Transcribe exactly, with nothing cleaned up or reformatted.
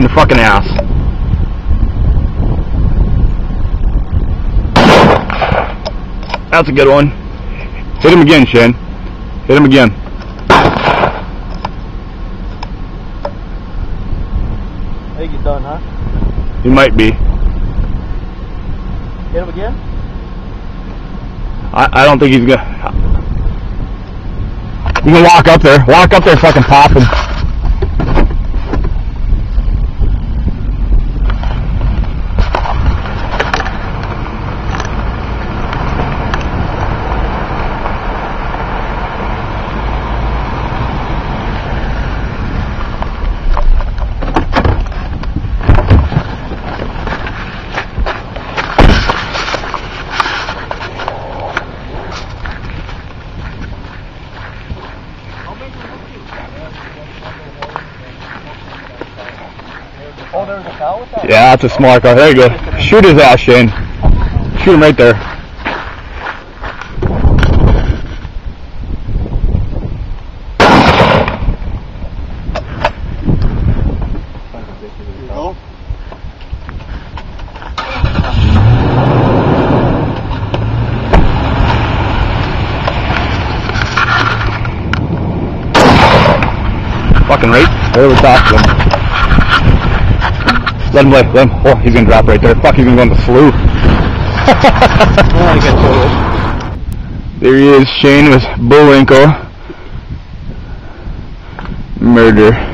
the fucking ass. That's a good one. Hit him again, Shane. Hit him again. I think he's done, huh? He might be. Hit him again? I, I don't think he's gonna. You can walk up there. Walk up there, fucking pop him. Oh, there's a cow with that? Yeah, that's a smart car. There you go. Shoot his ass, Shane. Shoot him right there. Here you go. Fucking right over the top of him. Let him lay, let him. Oh, he's gonna drop right there. Fuck, he's gonna go in the slough. There he is, Shane with Bullwinkle. Murder.